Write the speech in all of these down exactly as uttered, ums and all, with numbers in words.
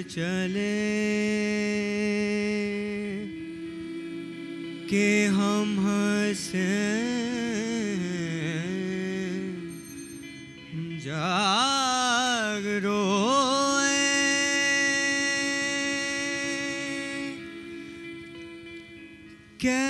चले कि हम हंसे जाग रोए, क्या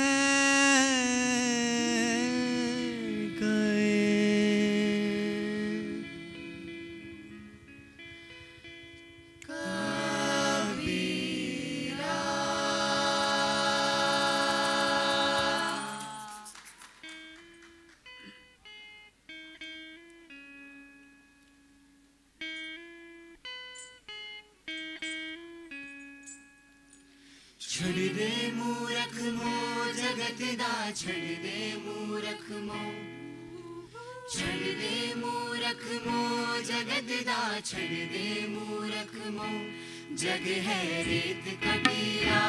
छड़ दे मूरख मो जगत दा, छड़ दे मूरख मो, छड़ दे मूरख मो जगत दा, छड़ दे मूरख मो, जग है रेत कटीला,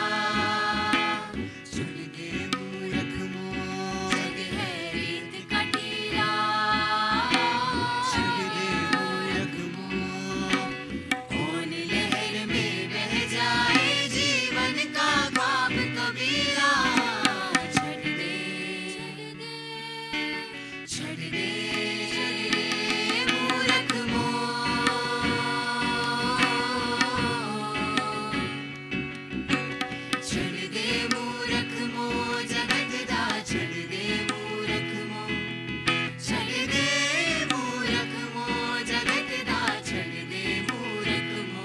छड़ दे मूरख मो, जग है रेत कटीला, छड़ दे मूरख मो, कौन लहर में बह जाए जीवन का ख्वाब कबीरा, छड़ दे, छड़ दे, छड़ दे मूरख मो, छड़ दे मूरख मो जगत दा, छड़ दे मूरख मो, छड़ दे मूरख मो जगत दा, छड़ दे मूरख मो,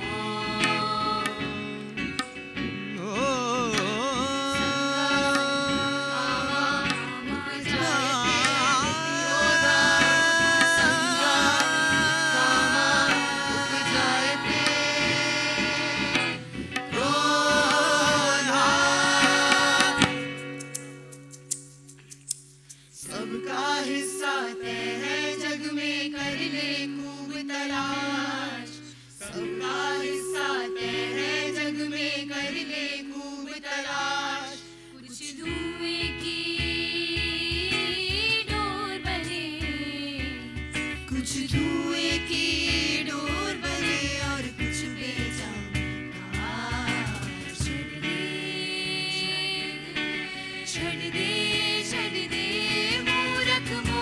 सबका हिस्सा तय है जग में, कर ले खूब तलाश, सबका हिस्सा तय है जग में, कर ले खूब तलाश, कुछ धुएं की डोर बने, कुछ धुएं की डोर बने और कुछ बेजान काश, छड़ दे, छड़ दे, छड़ दे मूरख मो,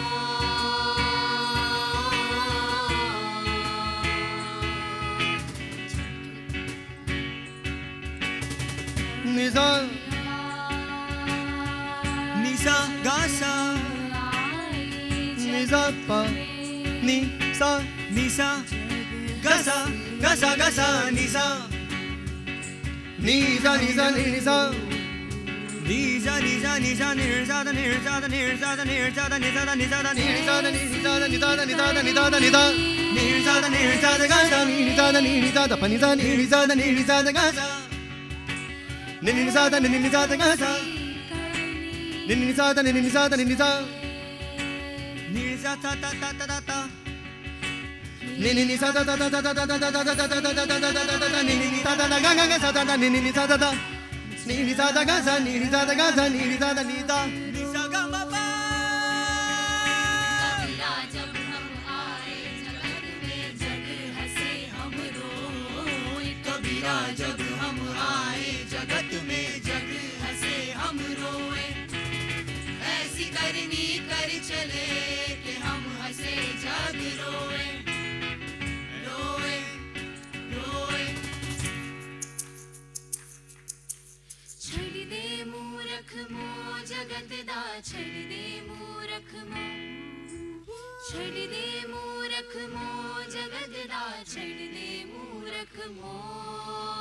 निसा निसा गासा निसा पा निसा निसा गासा गासा गासा निसा निसा निसा निसा Nisa, nisa, nisa, nisa, nisa, nisa, nisa, nisa, nisa, nisa, nisa, nisa, nisa, nisa, nisa, nisa, nisa, nisa, nisa, gasa, nisa, nisa, panisa, nisa, nisa, gasa, nisa, nisa, gasa, nisa, nisa, nisa, nisa, ta ta ta ta ta ta. Nisa ta ta ta ta ta ta ta ta ta ta ta ta ta ta ta ta ta nisa ta ta ga ga ga sa ta ta nisa ta ta nisa ta ga sa nisa ta ga sa nisa ta nisa nisa ga ma pa. कबीरा जब हम आए जगत में जग हंसे हम रोए, कबीरा जब हम आए जगत में जग हंसे हम रोए, ऐसी करनी कर चले कि हम हंसे जग रोए, रोए, रोए, छड़ दे मूरख मो जगत दा, छड़ दे मूरख मो, छड़ दे मूरख मो जगत दा, छड़ दे मूरख मो।